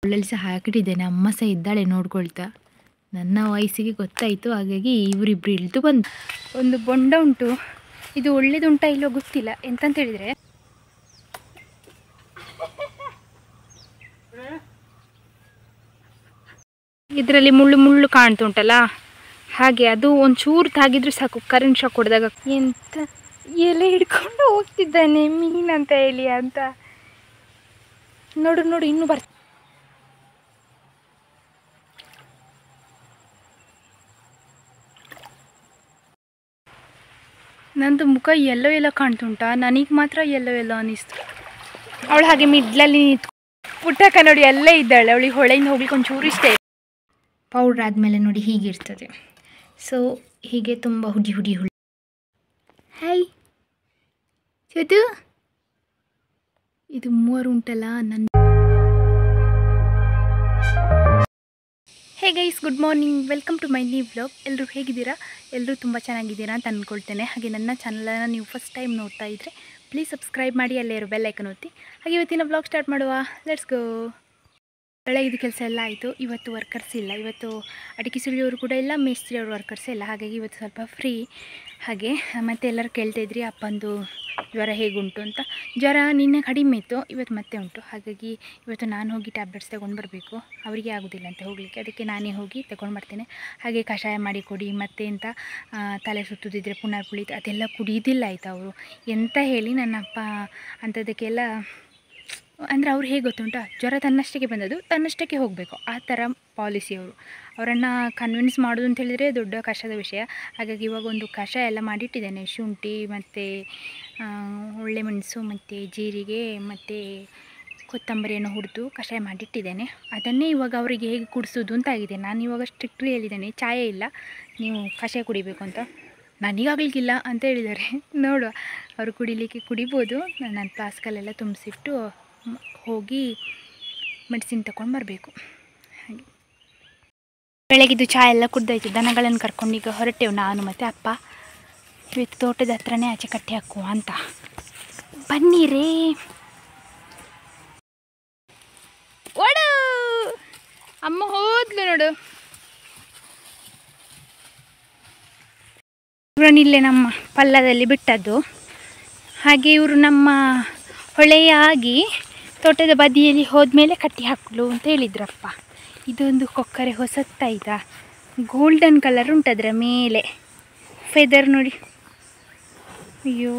ಒಳ್ಳಲ್ಲಿ ಸಹ ಹಾಕಿಟ್ಟಿದ್ದೇನೆ. ಅಮ್ಮ ಸಹ ಇದ್ದಾಳೆ ನೋಡ್ಕೊಳ್ತಾ. ನನ್ನ ವಯಸ್ಸಿಗೆ ಗೊತ್ತಾಯಿತು, ಹಾಗಾಗಿ ಇವರಿಬ್ರು ಇಳಿದು ಬಂದು. ಒಂದು ಬೊಂಡ ಉಂಟು, ಇದು ಒಳ್ಳೇದುಂಟಾ ಇಲ್ಲೋ ಗೊತ್ತಿಲ್ಲ. ಎಂತಂತ ಹೇಳಿದರೆ ಇದರಲ್ಲಿ ಮುಳ್ಳು ಮುಳ್ಳು ಕಾಣ್ತುಂಟಲ್ಲ, ಹಾಗೆ ಅದು ಒಂಚೂರು ತಾಗಿದ್ರು ಸಾಕು ಕರೆಂಟ್ ಶಾಕ್ ಹೊಡೆದಾಗ. ಎಂತ ಎಲೆ ಹಿಡ್ಕೊಂಡು ಹೋಗ್ತಿದ್ದಾನೆ ಮೀನಂತ ಹೇಳಿ ಅಂತ. ನೋಡು ನೋಡು ಇನ್ನೂ ನಂದು ಮುಖ ಎಲ್ಲೋ ಎಲ್ಲೋ ಕಾಣ್ತುಂಟಾ, ನನಗೆ ಮಾತ್ರ ಎಲ್ಲೋ ಎಲ್ಲೋ ಅನ್ನಿಸ್ತು. ಅವಳು ಹಾಗೆ ಮಿಡ್ಲಲ್ಲಿ ನಿಂತು ಪುಟ್ಟಕ್ಕ ನೋಡಿ ಅಲ್ಲೇ ಇದ್ದಾಳೆ. ಅವಳಿಗೆ ಹೊಳೆಯಿಂದ ಹೋಗ್ಲಿಕ್ಕೆ ಒಂಚೂರು ಇಷ್ಟ ಇಲ್ಲ. ಪೌಡ್ರ್ ಆದಮೇಲೆ ನೋಡಿ ಹೀಗಿರ್ತದೆ. ಸೊ ಹೀಗೆ ತುಂಬ ಹುಡಿ ಹುಡಿ ಹುಳಿ. ಹಾಯ್ ಚದು, ಇದು ಮೂವರು ಉಂಟಲ್ಲ ನನ್ನ. Hey guys, good morning, welcome to my new vlog. ಎಲ್ಲರೂ ಹೇಗಿದ್ದೀರಾ? ಎಲ್ಲರೂ ತುಂಬ ಚೆನ್ನಾಗಿದ್ದೀರಾ ಅಂತ ಅಂದ್ಕೊಳ್ತೇನೆ. ಹಾಗೆ ನನ್ನ ಚಾನಲನ್ನು ನೀವು ಫಸ್ಟ್ ಟೈಮ್ ನೋಡ್ತಾ ಇದ್ದರೆ ಪ್ಲೀಸ್ ಸಬ್ಸ್ಕ್ರೈಬ್ ಮಾಡಿ, ಅಲ್ಲೇ ಇರೋ ಬೆಲ್ ಐಕನ್ ಒತ್ತಿ. ಹಾಗೆ ಇವತ್ತಿನ ವ್ಲಾಗ್ ಸ್ಟಾರ್ಟ್ ಮಾಡುವ, ಲೆಟ್ಸ್ ಗೋ. ಬೆಳಗಿದ ಕೆಲಸ ಎಲ್ಲ ಆಯಿತು. ಇವತ್ತು ವರ್ಕರ್ಸ್ ಇಲ್ಲ, ಇವತ್ತು ಅಡಿಕೆ ಸುಲಿಯೋರು ಕೂಡ ಇಲ್ಲ, ಮೇಸ್ತ್ರಿ ಅವರು ವರ್ಕರ್ಸೇ ಇಲ್ಲ. ಹಾಗಾಗಿ ಇವತ್ತು ಸ್ವಲ್ಪ ಫ್ರೀ. ಹಾಗೆ ಮತ್ತೆ ಎಲ್ಲರೂ ಕೇಳ್ತಾಯಿದ್ರಿ ಅಪ್ಪಂದು ಜ್ವರ ಹೇಗುಂಟು ಅಂತ. ಜ್ವರ ನಿನ್ನೆ ಕಡಿಮೆ ಇತ್ತು, ಇವತ್ತು ಮತ್ತೆ ಉಂಟು. ಹಾಗಾಗಿ ಇವತ್ತು ನಾನು ಹೋಗಿ ಟ್ಯಾಬ್ಲೆಟ್ಸ್ ತಗೊಂಡು ಬರಬೇಕು. ಅವರಿಗೆ ಆಗೋದಿಲ್ಲ ಅಂತ ಹೋಗಲಿಕ್ಕೆ, ಅದಕ್ಕೆ ನಾನೇ ಹೋಗಿ ತಗೊಂಡು ಬರ್ತೇನೆ. ಹಾಗೆ ಕಷಾಯ ಮಾಡಿ ಕೊಡಿ, ಮತ್ತೆ ಎಂತ ತಲೆ ಸುತ್ತುದಿದ್ರೆ ಪುನರ್ಪುಳಿತ ಅದೆಲ್ಲ ಕುಡಿಯೋದಿಲ್ಲ ಆಯಿತಾ ಅವರು. ಎಂತ ಹೇಳಿ ನನ್ನ ಅಪ್ಪ ಅಂಥದ್ದಕ್ಕೆಲ್ಲ, ಅಂದರೆ ಅವ್ರು ಹೇಗೆ ಗೊತ್ತುಂಟಾ, ಜ್ವರ ತನ್ನಷ್ಟಕ್ಕೆ ಬಂದದ್ದು ತನ್ನಷ್ಟಕ್ಕೆ ಹೋಗಬೇಕು, ಆ ಥರ ಪಾಲಿಸಿಯವರು. ಅವರನ್ನು ಕನ್ವಿನ್ಸ್ ಮಾಡೋದು ಅಂತ ಹೇಳಿದರೆ ದೊಡ್ಡ ಕಷ್ಟದ ವಿಷಯ. ಹಾಗಾಗಿ ಇವಾಗ ಒಂದು ಕಷಾಯ ಎಲ್ಲ ಮಾಡಿಟ್ಟಿದ್ದೇನೆ. ಶುಂಠಿ ಮತ್ತು ಒಳ್ಳೆ ಮೆಣಸು ಮತ್ತು ಜೀರಿಗೆ ಮತ್ತು ಕೊತ್ತಂಬರಿಯನ್ನು ಹುರಿದು ಕಷಾಯ ಮಾಡಿಟ್ಟಿದ್ದೇನೆ. ಅದನ್ನೇ ಇವಾಗ ಅವರಿಗೆ ಹೇಗೆ ಕುಡಿಸೋದು ಅಂತ ಆಗಿದೆ. ನಾನು ಇವಾಗ ಸ್ಟ್ರಿಕ್ಟ್ಲಿ ಹೇಳಿದ್ದೇನೆ, ಚಾಯೇ ಇಲ್ಲ, ನೀವು ಕಷಾಯ ಕುಡಿಬೇಕು ಅಂತ. ನನಗಾಗಲಿಕ್ಕಿಲ್ಲ ಅಂತ ಹೇಳಿದ್ದಾರೆ. ನೋಡುವ, ಅವರು ಕುಡಿಲಿಕ್ಕೆ ಕುಡಿಬೋದು. ನನ್ನ ಫ್ಲಾಸ್ಕಲ್ಲೆಲ್ಲ ತುಂಬಿಸಿಟ್ಟು ಹೋಗಿ ಮೆಡಿಸಿನ್ ತಗೊಂಡು ಬರಬೇಕು. ಹಾಗೆ ಬೆಳಗಿದ್ದು ಚಹಾ ಎಲ್ಲ ಕುಡ್ದಾಯ್ತು. ದನಗಳನ್ನು ಕರ್ಕೊಂಡು ಈಗ ಹೊರಟೆವು ನಾನು ಮತ್ತು ಅಪ್ಪ. ಇವತ್ತು ತೋಟದ ಹತ್ರನೇ ಆಚೆ ಕಟ್ಟಿ ಹಾಕುವ ಅಂತ. ಬನ್ನಿರೇ ಓಡು. ಅಮ್ಮ ಹೋದ್ಲು ನೋಡು. ಇವರನ್ನಿಲ್ಲೇ ನಮ್ಮ ಪಲ್ಲದಲ್ಲಿ ಬಿಟ್ಟದ್ದು. ಹಾಗೆ ಇವರು ನಮ್ಮ ಹೊಳೆಯ ಆಗಿ ತೋಟದ ಬದಿಯಲ್ಲಿ ಹೋದ್ಮೇಲೆ ಕಟ್ಟಿ ಹಾಕಲು ಅಂತ ಹೇಳಿದ್ರಪ್ಪ. ಇದೊಂದು ಕೊಕ್ಕರೆ ಹೊಸತ್ತಾಯ್ತಾ, ಗೋಲ್ಡನ್ ಕಲರ್ ಉಂಟು ಅದರ ಮೇಲೆ, ಫೆದರ್ ನೋಡಿ. ಅಯ್ಯೋ,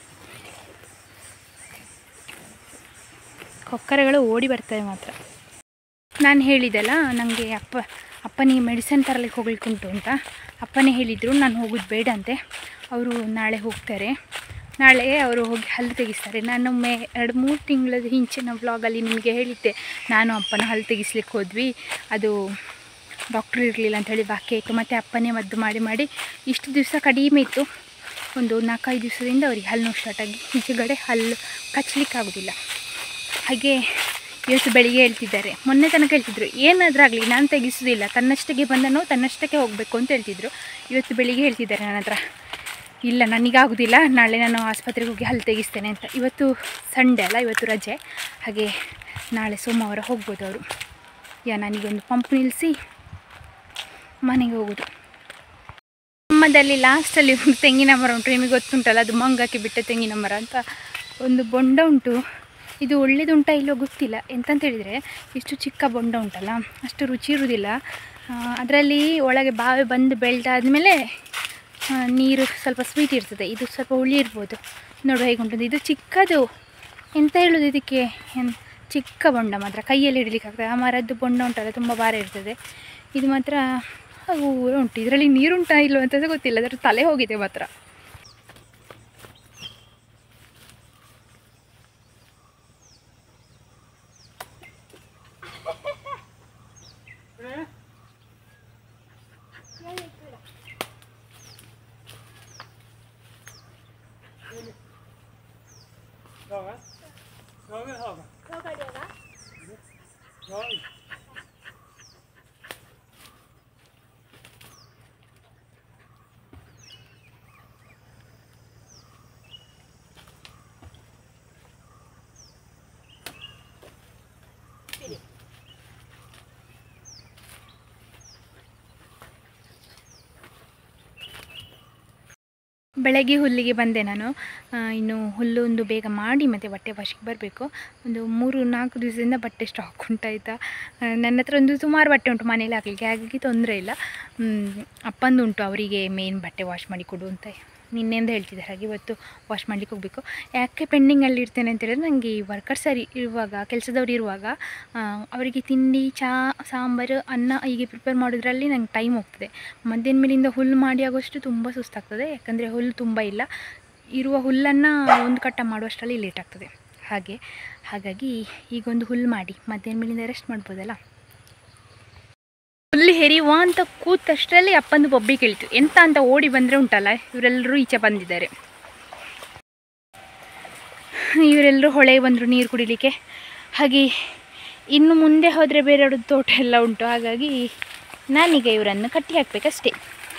ಕೊಕ್ಕರೆಗಳು ಓಡಿ ಬರ್ತವೆ ಮಾತ್ರ. ನಾನು ಹೇಳಿದೆಲ್ಲ ನನಗೆ ಅಪ್ಪನಿಗೆ ಮೆಡಿಸಿನ್ ತರಲಿಕ್ಕೆ ಹೋಗ್ಲಿಕ್ಕೆ ಉಂಟು ಅಂತ. ಅಪ್ಪನೇ ಹೇಳಿದರು ನಾನು ಹೋಗೋದು ಬೇಡ ಅಂತೆ. ಅವರು ನಾಳೆ ಹೋಗ್ತಾರೆ. ನಾಳೆ ಅವರು ಹೋಗಿ ಹಲ್ಲು ತೆಗಿಸ್ತಾರೆ. ನಾನೊಮ್ಮೆ 2-3 ತಿಂಗಳ ಹಿಂಚಿನ ವ್ಲಾಗಲ್ಲಿ ನಿಮಗೆ ಹೇಳಿದ್ದೆ, ನಾನು ಅಪ್ಪನ ಹಲ್ಲು ತೆಗಿಸ್ಲಿಕ್ಕೆ ಹೋದ್ವಿ, ಅದು ಡಾಕ್ಟ್ರು ಇರಲಿಲ್ಲ ಅಂಥೇಳಿ ಬಾಕಿ ಆಯಿತು. ಮತ್ತು ಅಪ್ಪನೇ ಮದ್ದು ಮಾಡಿ ಮಾಡಿ ಇಷ್ಟು ದಿವಸ ಕಡಿಮೆ ಇತ್ತು. ಒಂದು 4-5 ದಿವಸದಿಂದ ಅವರಿಗೆ ಹಲ್ಲು ನೋವು ಸ್ಟಾರ್ಟಾಗಿ ಈಚೆಗಡೆ ಹಲ್ಲು ಕಚ್ಚಲಿಕ್ಕಾಗೋದಿಲ್ಲ. ಹಾಗೆ ಇವತ್ತು ಬೆಳಿಗ್ಗೆ ಹೇಳ್ತಿದ್ದಾರೆ, ಮೊನ್ನೆ ತನಕ ಹೇಳ್ತಿದ್ರು ಏನಾದರೂ ಆಗಲಿ ನಾನು ತೆಗಿಸೋದಿಲ್ಲ, ತನ್ನಷ್ಟಕ್ಕೆ ಬಂದನೋ ತನ್ನಷ್ಟಕ್ಕೆ ಹೋಗಬೇಕು ಅಂತ ಹೇಳ್ತಿದ್ರು. ಇವತ್ತು ಬೆಳಿಗ್ಗೆ ಹೇಳ್ತಿದ್ದಾರೆ ನನ್ನ ಹತ್ರ, ಇಲ್ಲ ನನಗಾಗೋದಿಲ್ಲ, ನಾಳೆ ನಾನು ಆಸ್ಪತ್ರೆಗೆ ಹೋಗಿ ಹಲ್ಲು ತೆಗಿಸ್ತೇನೆ ಅಂತ. ಇವತ್ತು ಸಂಡೇ ಅಲ್ಲ, ಇವತ್ತು ರಜೆ. ಹಾಗೆ ನಾಳೆ ಸೋಮವಾರ ಹೋಗ್ಬೋದು ಅವರು. ನನಗೊಂದು ಪಂಪ್ ನಿಲ್ಲಿಸಿ ಮನೆಗೆ ಹೋಗೋದು. ನಮ್ಮದಲ್ಲಿ ಲಾಸ್ಟಲ್ಲಿ ಒಂದು ತೆಂಗಿನ ಮರ ಉಂಟು, ನಿಮಗೆ ಗೊತ್ತುಂಟಲ್ಲ, ಅದು ಮಂಗಕ್ಕೆ ಬಿಟ್ಟ ತೆಂಗಿನ ಮರ ಅಂತ. ಒಂದು ಬೊಂಡ ಉಂಟು, ಇದು ಒಳ್ಳೇದುಂಟಾ ಇಲ್ಲೋ ಗೊತ್ತಿಲ್ಲ. ಎಂತಂತ ಹೇಳಿದರೆ ಇಷ್ಟು ಚಿಕ್ಕ ಬೊಂಡ ಉಂಟಲ್ಲ, ಅಷ್ಟು ರುಚಿ ಇರುವುದಿಲ್ಲ. ಅದರಲ್ಲಿ ಒಳಗೆ ಬಾವಿ ಬಂದು ಬೆಳೆದಾದ್ಮೇಲೆ ನೀರು ಸ್ವಲ್ಪ ಸ್ವೀಟ್ ಇರ್ತದೆ, ಇದು ಸ್ವಲ್ಪ ಹುಳಿ ಇರ್ಬೋದು. ನೋಡುವ ಹೇಗುಂಟು. ಇದು ಚಿಕ್ಕದು, ಎಂತ ಹೇಳೋದು ಇದಕ್ಕೆ, ಚಿಕ್ಕ ಬೊಂಡ ಮಾತ್ರ ಕೈಯಲ್ಲಿ ಹಿಡಲಿಕ್ಕಾಗ್ತದೆ. ಆ ಮರದ್ದು ಬೊಂಡ ಉಂಟಲ್ಲ ತುಂಬ ಭಾರ ಇರ್ತದೆ. ಇದು ಮಾತ್ರ ಹಾಗೂ ಉಂಟು. ಇದರಲ್ಲಿ ನೀರುಂಟಾ ಇಲ್ಲೋ ಅಂತ ಗೊತ್ತಿಲ್ಲ, ಅದರ ತಲೆ ಹೋಗಿದೆ ಮಾತ್ರ. ಬೆಳಗ್ಗೆ ಹುಲ್ಲಿಗೆ ಬಂದೆ ನಾನು. ಇನ್ನು ಹುಲ್ಲು ಒಂದು ಬೇಗ ಮಾಡಿ ಮತ್ತು ಬಟ್ಟೆ ವಾಶಿಗೆ ಬರಬೇಕು. ಒಂದು 3-4 ದಿವಸದಿಂದ ಬಟ್ಟೆ ಸ್ಟಾಕ್ ಉಂಟಾಯ್ತಾ. ನನ್ನ ಹತ್ರ ಒಂದು ಸುಮಾರು ಬಟ್ಟೆ ಉಂಟು ಮನೇಲಿ ಹಾಕಲಿಕ್ಕೆ, ಹಾಗಾಗಿ ತೊಂದರೆ ಇಲ್ಲ. ಅಪ್ಪಂದು ಉಂಟು, ಅವರಿಗೆ ಮೇನ್ ಬಟ್ಟೆ ವಾಶ್ ಮಾಡಿ ಕೊಡು ಅಂತ ನಿನ್ನೆಂದ ಹೇಳ್ತಿದ್ದಾರೆ. ಹಾಗೆ ಇವತ್ತು ವಾಶ್ ಮಾಡಲಿಕ್ಕೆ ಹೋಗಬೇಕು. ಯಾಕೆ ಪೆಂಡಿಂಗಲ್ಲಿ ಇರ್ತೇನೆ ಅಂತ ಹೇಳಿದ್ರೆ, ನನಗೆ ಈ ವರ್ಕರ್ಸ್ ಇರುವಾಗ, ಕೆಲಸದವ್ರು ಇರುವಾಗ ಅವರಿಗೆ ತಿಂಡಿ, ಚಹಾ, ಸಾಂಬಾರು, ಅನ್ನ ಹೀಗೆ ಪ್ರಿಪೇರ್ ಮಾಡೋದ್ರಲ್ಲಿ ನಂಗೆ ಟೈಮ್ ಹೋಗ್ತದೆ. ಮಧ್ಯಾಹ್ನ ಮೇಲಿಂದ ಹುಲ್ಲು ಮಾಡಿ ಆಗೋಷ್ಟು ತುಂಬ ಸುಸ್ತಾಗ್ತದೆ. ಯಾಕಂದರೆ ಹುಲ್ಲು ತುಂಬ ಇಲ್ಲ, ಇರುವ ಹುಲ್ಲನ್ನು ಒಂದು ಕಟ್ಟ ಮಾಡುವಷ್ಟರಲ್ಲಿ ಲೇಟ್ ಆಗ್ತದೆ. ಹಾಗಾಗಿ ಈಗೊಂದು ಹುಲ್ಲು ಮಾಡಿ ಮಧ್ಯಾಹ್ನ ಮೇಲಿಂದ ರೆಸ್ಟ್ ಮಾಡ್ಬೋದಲ್ಲ. ಹುಲ್ಲು ಹೆರಿಯುವ ಅಂತ ಕೂತಷ್ಟರಲ್ಲಿ ಅಪ್ಪಂದು ಬೊಬ್ಬೆ ಕೇಳಿತು. ಎಂತ ಅಂತ ಓಡಿ ಬಂದರೆ ಉಂಟಲ್ಲ, ಇವರೆಲ್ಲರೂ ಈಚೆ ಬಂದಿದ್ದಾರೆ. ಇವರೆಲ್ಲರೂ ಹೊಳೆಗೆ ಬಂದರು ನೀರು ಕುಡಿಲಿಕ್ಕೆ. ಹಾಗೆ ಇನ್ನು ಮುಂದೆ ಹೋದರೆ ಬೇರೆಯವ್ರದ್ದು ತೋಟ ಎಲ್ಲ ಉಂಟು. ಹಾಗಾಗಿ ನಾನೀಗ ಇವರನ್ನು ಕಟ್ಟಿ ಹಾಕಬೇಕಷ್ಟೇ.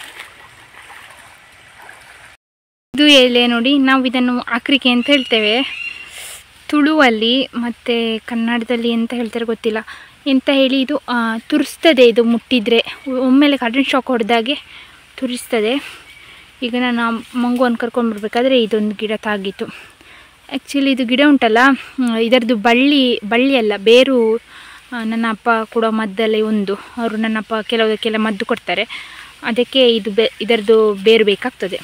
ಇದು ಎಲೆ ನೋಡಿ, ನಾವು ಇದನ್ನು ಆಕ್ರಿಕೆ ಅಂತ ಹೇಳ್ತೇವೆ ತುಳುವಲ್ಲಿ, ಮತ್ತು ಕನ್ನಡದಲ್ಲಿ ಎಂತ ಹೇಳ್ತಾರೆ ಗೊತ್ತಿಲ್ಲ. ಎಂತ ಹೇಳಿ, ಇದು ತುರಿಸ್ತದೆ. ಇದು ಮುಟ್ಟಿದರೆ ಒಮ್ಮೆಲೆ ಕರೆಂಟ್ ಶಾಕ್ ಹೊಡೆದಾಗೆ ತುರಿಸ್ತದೆ. ಈಗ ನಾನು ಮಂಗುವನ್ನು ಕರ್ಕೊಂಡು ಬರಬೇಕಾದ್ರೆ ಇದೊಂದು ಗಿಡ ತಾಗಿತ್ತು. ಆ್ಯಕ್ಚುಲಿ ಇದು ಗಿಡ ಉಂಟಲ್ಲ, ಇದರದ್ದು ಬಳ್ಳಿ ಅಲ್ಲ, ಬೇರು. ನನ್ನ ಅಪ್ಪ ಕೂಡ ಮದ್ದಲ್ಲಿ ಅವರು ನನ್ನ ಅಪ್ಪ ಕೆಲವಕ್ಕೆಲ್ಲ ಮದ್ದು ಕೊಡ್ತಾರೆ, ಅದಕ್ಕೆ ಇದು ಇದರದ್ದು ಬೇರು ಬೇಕಾಗ್ತದೆ.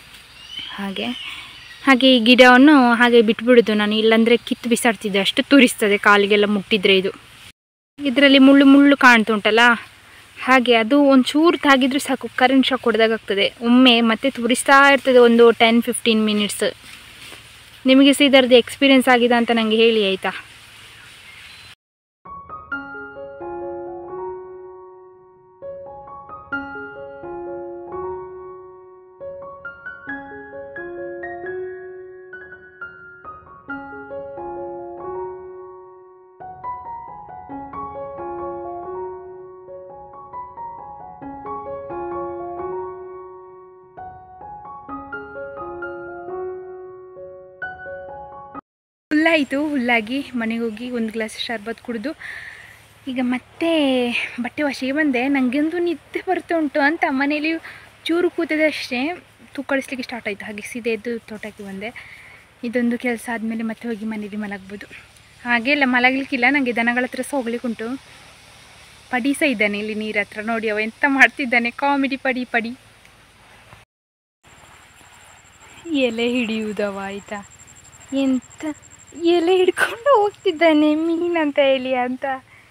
ಹಾಗೆ ಈ ಗಿಡವನ್ನು ಹಾಗೆ ಬಿಟ್ಬಿಡೋದು ನಾನು, ಇಲ್ಲಾಂದರೆ ಕಿತ್ತು ಬಿಸಾಡ್ತಿದ್ದೆ, ಅಷ್ಟು ತುರಿಸ್ತದೆ ಕಾಲಿಗೆಲ್ಲ ಮುಟ್ಟಿದರೆ. ಇದರಲ್ಲಿ ಮುಳ್ಳು ಕಾಣ್ತುಂಟಲ್ಲ, ಹಾಗೆ ಅದು ಒಂಚೂರು ತಾಗಿದ್ರೂ ಸಾಕು ಕರೆಂಟ್ ಶಾಕ್ ಹೊಡೆದಾಗ್ತದೆ ಒಮ್ಮೆ. ಮತ್ತೆ ತುರಿಸ್ತಾ ಇರ್ತದೆ ಒಂದು 10-15 ಮಿನಿಟ್ಸ್. ನಿಮಗೆ ಸಹ ಇದರದ್ದು ಎಕ್ಸ್ಪೀರಿಯೆನ್ಸ್ ಆಗಿದೆ ಅಂತ ನನಗೆ ಹೇಳಿ ಆಯಿತಾ. ಹುಲ್ಲಾಯಿತು. ಹುಲ್ಲಾಗಿ ಮನೆಗೆ ಹೋಗಿ ಒಂದು ಗ್ಲಾಸ್ ಶರ್ಬತ್ ಕುಡಿದು ಈಗ ಮತ್ತೆ ಬಟ್ಟೆ ವಾಶಿಗೆ ಬಂದೆ. ನನಗೊಂದು ನಿದ್ದೆ ಬರ್ತಾ ಉಂಟು ಅಂತ ಮನೇಲಿ ಚೂರು ಕೂತದೆ ಅಷ್ಟೇ, ತೂಕಡಿಸ್ಲಿಕ್ಕೆ ಸ್ಟಾರ್ಟ್ ಆಯಿತು. ಹಾಗೆ ಸೀದೆ ಎದ್ದು ತೋಟಕ್ಕೆ ಬಂದೆ. ಇದೊಂದು ಕೆಲಸ ಆದಮೇಲೆ ಮತ್ತೆ ಹೋಗಿ ಮನೇಲಿ ಮಲಗ್ಬೋದು. ಹಾಗೆಲ್ಲ ಮಲಗಲಿಕ್ಕಿಲ್ಲ, ನನಗೆ ದನಗಳ ಹತ್ರ ಸಹ ಹೋಗ್ಲಿಕ್ಕೆ ಉಂಟು. ಪಡಿ ಸಹ ಇದ್ದಾನೆ ಇಲ್ಲಿ ನೀರ ಹತ್ರ, ನೋಡಿ ಅವ ಎಂತ ಮಾಡ್ತಿದ್ದಾನೆ, ಕಾಮಿಡಿ ಪಡಿ. ಎಲೆ ಹಿಡಿಯುವುದವ ಆಯಿತಾ, ಎಂತ ಎಲೆ ಹಿಡ್ಕೊಂಡು ಹೋಗ್ತಿದ್ದಾನೆ ಮೀನಂತ ಹೇಳಿ ಅಂತ.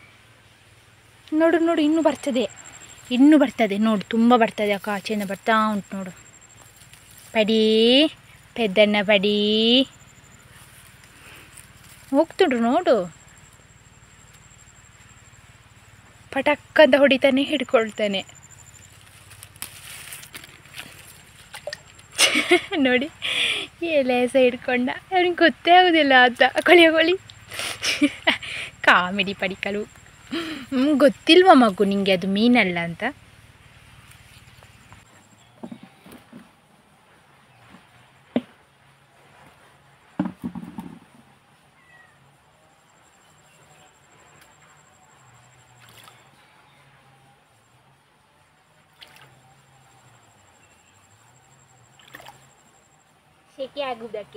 ನೋಡು ಇನ್ನೂ ಬರ್ತದೆ ನೋಡು, ತುಂಬ ಬರ್ತದೆ. ಅಕ್ಕ ಆಚೆಯಿಂದ ಬರ್ತಾ ಉಂಟು ನೋಡು. ಪಡಿ ಪೆದ್ದಣ್ಣ ಪಡಿ ಹೋಗ್ತುಂಡ್ರು ನೋಡು. ಪಟಕ್ಕಂತ ಹೊಡಿತಾನೆ, ಹಿಡ್ಕೊಳ್ತಾನೆ ನೋಡಿ. ಎಲೆ ಸಹ ಹಿಡ್ಕೊಂಡ, ಅವ್ನಿಗೆ ಗೊತ್ತೇ ಆಗೋದಿಲ್ಲ ಅಂತ. ಕೊಳಿ ಕಾಮಿಡಿ ಪಡಿಕಲು. ಗೊತ್ತಿಲ್ವ ಮಗು ನಿಂಗೆ ಅದು ಮೀನಲ್ಲ ಅಂತ. ಸೆಕೆ ಆಗುವುದಕ್ಕೆ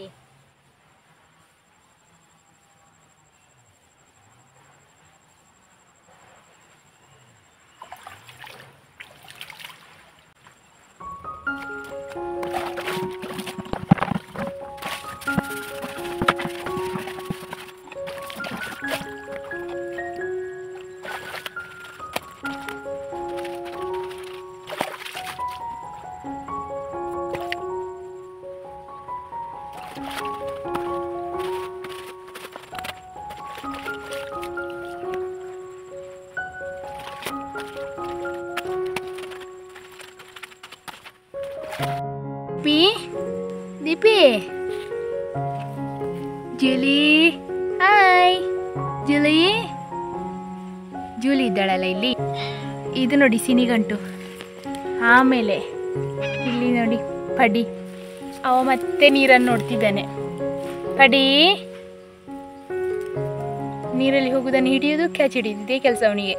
ದೀಪಿ ಜೂಲಿ, ಹಾಯ್ ಜೂಲಿ ಇದ್ದಾಳಲ್ಲ ಇಲ್ಲಿ. ಇದು ನೋಡಿ ಸಿನಿಗಂಟು. ಆಮೇಲೆ ಇಲ್ಲಿ ನೋಡಿ ಪಡಿ, ಅವ ಮತ್ತೆ ನೀರನ್ನು ನೋಡ್ತಿದ್ದಾನೆ. ಪಡಿ ನೀರಲ್ಲಿ ಹೋಗುವುದನ್ನು ಹಿಡಿಯೋದು, ಕ್ಯಾಚ್ ಹಿಡಿಯೋದು, ಇದೇ ಕೆಲಸ ಅವನಿಗೆ.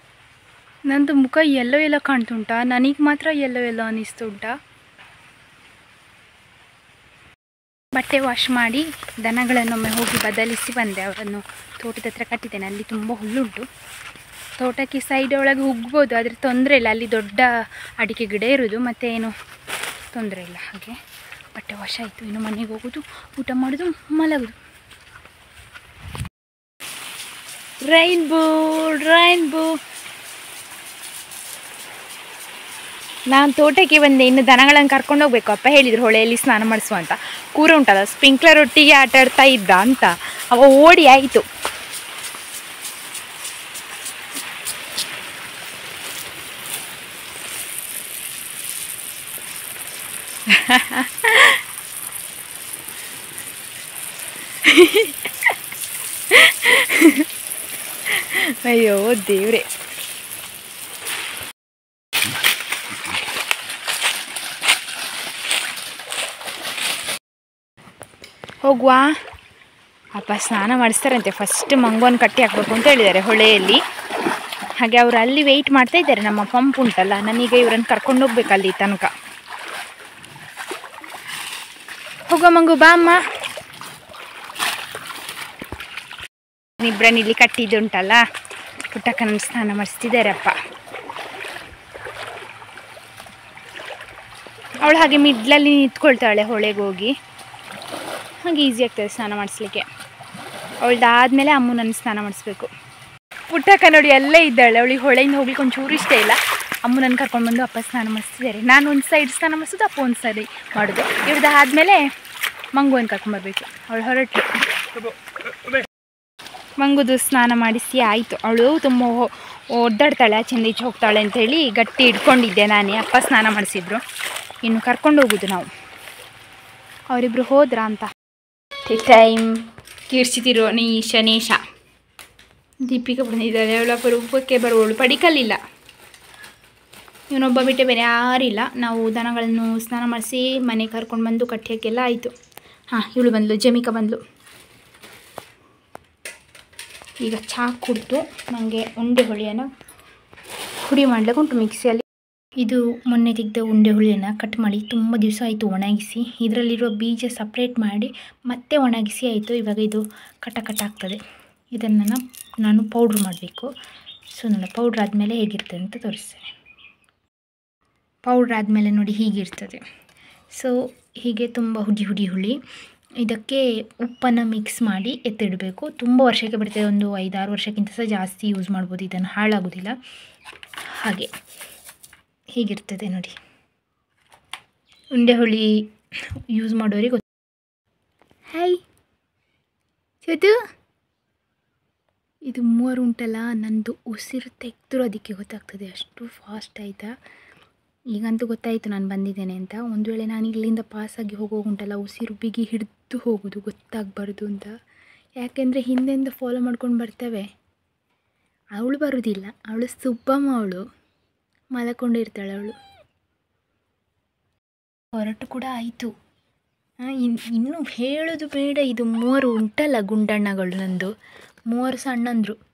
ನಂದು ಮುಖ ಎಲ್ಲೋ ಕಾಣ್ತುಂಟಾ, ನನಗೆ ಮಾತ್ರ ಎಲ್ಲೋ ಅನ್ನಿಸ್ತುಂಟಾ. ಬಟ್ಟೆ ವಾಶ್ ಮಾಡಿ ದನಗಳನ್ನೊಮ್ಮೆ ಹೋಗಿ ಬದಲಿಸಿ ಬಂದೆ. ಅವರನ್ನು ತೋಟದ ಹತ್ರ ಕಟ್ಟಿದ್ದೇನೆ. ಅಲ್ಲಿ ತುಂಬ ಹುಲ್ಲುಂಟು. ತೋಟಕ್ಕೆ ಸೈಡ್ ಒಳಗೆ ಹೋಗ್ಬೋದು, ಆದರೆ ತೊಂದರೆ ಇಲ್ಲ. ಅಲ್ಲಿ ದೊಡ್ಡ ಅಡಿಕೆ ಗಿಡ ಇರೋದು, ಮತ್ತು ಏನು ತೊಂದರೆ ಇಲ್ಲ. ಹಾಗೆ ಬಟ್ಟೆ ವಾಶ್ ಆಯಿತು. ಇನ್ನು ಮನೆಗೆ ಹೋಗೋದು, ಊಟ ಮಾಡೋದು, ಮಲಗೋದು. Rainbow rainbow. ನಾನು ತೋಟಕ್ಕೆ ಬಂದೆ. ಇನ್ನು ದನಗಳನ್ನು ಕರ್ಕೊಂಡು ಹೋಗ್ಬೇಕು. ಅಪ್ಪ ಹೇಳಿದರು ಹೊಳೆಯಲ್ಲಿ ಸ್ನಾನ ಮಾಡಿಸುವ ಅಂತ. ಕೂರ ಉಂಟಲ್ಲ, ಸ್ಪ್ರಿಂಕ್ಲರ್ ಒಟ್ಟಿಗೆ ಆಟ ಆಡ್ತಾ ಇದ್ದ ಅಂತ ಅವ ಓಡಿ ಆಯಿತು. ಅಯ್ಯೋ ದೇವ್ರೆ. ಹೋಗುವ. ಅಪ್ಪ ಸ್ನಾನ ಮಾಡಿಸ್ತಾರಂತೆ. ಫಸ್ಟ್ ಮಂಗೋನ ಕಟ್ಟಿ ಹಾಕಬೇಕು ಅಂತ ಹೇಳಿದ್ದಾರೆ ಹೊಳೆಯಲ್ಲಿ. ಹಾಗೆ ಅವರು ಅಲ್ಲಿ ವೆಯ್ಟ್ ಮಾಡ್ತಾ ಇದ್ದಾರೆ. ನಮ್ಮ ಪಂಪ್ ಉಂಟಲ್ಲ, ನಾನೀಗ ಇವರನ್ನು ಕರ್ಕೊಂಡು ಹೋಗ್ಬೇಕು ಅಲ್ಲಿ ತನಕ. ಹೋಗುವ ಮಂಗು, ಬಾ ಅಮ್ಮ. ಇಬ್ಬರನ್ನ ಇಲ್ಲಿ ಕಟ್ಟಿದ್ದುಂಟಲ್ಲ, ಪುಟ್ಟಕ್ಕನ ಸ್ನಾನ ಮಾಡಿಸ್ತಿದ್ದಾರೆ ಅಪ್ಪ. ಅವಳು ಹಾಗೆ ಮಿಡ್ಲಲ್ಲಿ ನಿಂತ್ಕೊಳ್ತಾಳೆ ಹೊಳೆಗೆ ಹೋಗಿ. ಹಾಗೆ ಈಸಿ ಆಗ್ತದೆ ಸ್ನಾನ ಮಾಡಿಸ್ಲಿಕ್ಕೆ. ಅವಳ್ದಾದ್ಮೇಲೆ ಅಮ್ಮನನ್ನು ಸ್ನಾನ ಮಾಡಿಸ್ಬೇಕು. ಪುಟ್ಟಕ್ಕ ನೋಡಿ ಅಲ್ಲೇ ಇದ್ದಾಳೆ. ಅವಳಿಗೆ ಹೊಳೆಯಿಂದ ಹೋಗ್ಲಿಕ್ಕೆ ಒಂಚೂರು ಇಷ್ಟ ಇಲ್ಲ. ಅಮ್ಮನನ್ನು ಕರ್ಕೊಂಡು ಬಂದು ಅಪ್ಪ ಸ್ನಾನ ಮಾಡಿಸ್ತಿದ್ದಾರೆ. ನಾನು ಒಂದು ಸೈಡ್ ಸ್ನಾನ ಮಾಡಿಸೋದು, ಅಪ್ಪ ಒಂದು ಸೈಡ್ ಮಾಡೋದು. ಇವ್ರದ್ದಾದ್ಮೇಲೆ ಮಂಗುವನ್ನು ಕರ್ಕೊಂಬರ್ಬೇಕು. ಅವಳು ಹೊರಟು. ಮಂಗುದು ಸ್ನಾನ ಮಾಡಿಸಿ ಆಯಿತು. ಅವಳು ತುಂಬ ಒದ್ದಾಡ್ತಾಳೆ, ಆಚೆಂದ ಈಚೆ ಹೋಗ್ತಾಳೆ ಅಂಥೇಳಿ ಗಟ್ಟಿ ಇಟ್ಕೊಂಡಿದ್ದೆ ನಾನೇ. ಅಪ್ಪ ಸ್ನಾನ ಮಾಡಿಸಿದ್ರು. ಇನ್ನು ಕರ್ಕೊಂಡು ಹೋಗೋದು ನಾವು. ಅವರಿಬ್ಬರು ಹೋದ್ರಾ ಅಂತ. ಟೈಮ್ ಕೀರ್ಸಿತಿರೋ ನೇಷ ದೀಪಿಕಾ ಬಂದಿದ್ದಾಳೆ. ಅವಳ ರೂಪಕ್ಕೆ ಬರುವವಳು ಪಡಿಕಲ್ಲಿಲ್ಲ. ಇವನೊಬ್ಬ ಬಿಟ್ಟೆ ಬೇರೆ ಯಾರಿಲ್ಲ. ನಾವು ದನಗಳನ್ನು ಸ್ನಾನ ಮಾಡಿಸಿ ಮನೆ ಕರ್ಕೊಂಡು ಬಂದು ಕಟ್ಟಿಯಕ್ಕೆಲ್ಲ ಆಯಿತು. ಹಾಂ, ಇವಳು ಬಂದಳು, ಜಮಿಕಾ ಬಂದಳು. ಈಗ ಚಹಾ ಕುಡಿದು ನನಗೆ ಉಂಡೆ ಹುಳಿಯನ್ನು ಪುಡಿ ಮಾಡಲಿಕ್ಕೆ ಉಂಟು ಮಿಕ್ಸಿಯಲ್ಲಿ. ಇದು ಮೊನ್ನೆ ತೆಗೆದ ಉಂಡೆ ಹುಳಿಯನ್ನು ಕಟ್ ಮಾಡಿ ತುಂಬ ದಿವಸ ಆಯಿತು ಒಣಗಿಸಿ. ಇದರಲ್ಲಿರುವ ಬೀಜ ಸಪ್ರೇಟ್ ಮಾಡಿ ಮತ್ತೆ ಒಣಗಿಸಿ ಆಯಿತು. ಇವಾಗ ಇದು ಕಟ ಆಗ್ತದೆ. ಇದನ್ನು ನಾನು ಪೌಡ್ರ್ ಮಾಡಬೇಕು. ಸೊ ನೋಡಿ, ಪೌಡ್ರ್ ಆದಮೇಲೆ ಹೇಗಿರ್ತದೆ ಅಂತ ತೋರಿಸ್ತೇನೆ. ಪೌಡ್ರ್ ಆದಮೇಲೆ ನೋಡಿ ಹೀಗಿರ್ತದೆ. ಸೊ ಹೀಗೆ ತುಂಬ ಹುಳಿ. ಇದಕ್ಕೆ ಉಪ್ಪನ್ನು ಮಿಕ್ಸ್ ಮಾಡಿ ಎತ್ತಿಡಬೇಕು. ತುಂಬ ವರ್ಷಕ್ಕೆ ಬರ್ತದೆ. ಒಂದು 5-6 ವರ್ಷಕ್ಕಿಂತ ಸಹ ಜಾಸ್ತಿ ಯೂಸ್ ಮಾಡ್ಬೋದು. ಇದನ್ನು ಹಾಳಾಗೋದಿಲ್ಲ. ಹಾಗೆ ಹೀಗಿರ್ತದೆ ನೋಡಿ. ಉಂಡೆ ಹುಳಿ ಯೂಸ್ ಮಾಡೋರಿಗೆ ಗೊತ್ತು. ಹಾಯ್ ಚೇತು. ಇದು 3 ಉಂಟಲ್ಲ, ನಂದು ಉಸಿರು ತೆಗೆದ್ರು ಅದಕ್ಕೆ ಗೊತ್ತಾಗ್ತದೆ. ಅಷ್ಟು ಫಾಸ್ಟ್ ಆಯಿತಾ. ಈಗಂತೂ ಗೊತ್ತಾಯಿತು ನಾನು ಬಂದಿದ್ದೇನೆ ಅಂತ. ಒಂದು ವೇಳೆ ನಾನು ಇಲ್ಲಿಂದ ಪಾಸಾಗಿ ಹೋಗುಂಟಲ್ಲ, ಉಸಿರು ಬಿಗಿ ಹಿಡಿದು ಹೋಗೋದು, ಗೊತ್ತಾಗಬಾರ್ದು ಅಂತ. ಯಾಕೆಂದರೆ ಹಿಂದೆಂದ ಫಾಲೋ ಮಾಡ್ಕೊಂಡು ಬರ್ತವೆ. ಅವಳು ಬರೋದಿಲ್ಲ. ಅವಳು ಸುಬ್ಬಮ್ಮ. ಅವಳು ಮಲಕೊಂಡಿರ್ತಾಳೆ. ಅವಳು ಹೊರಟು ಕೂಡ ಆಯಿತು. ಇನ್ನು ಹೇಳೋದು ಬೇಡ. ಇದು 3 ಉಂಟಲ್ಲ ಗುಂಡಣ್ಣಗಳು, ನಂದು 3 ಸಣ್ಣಂದರು.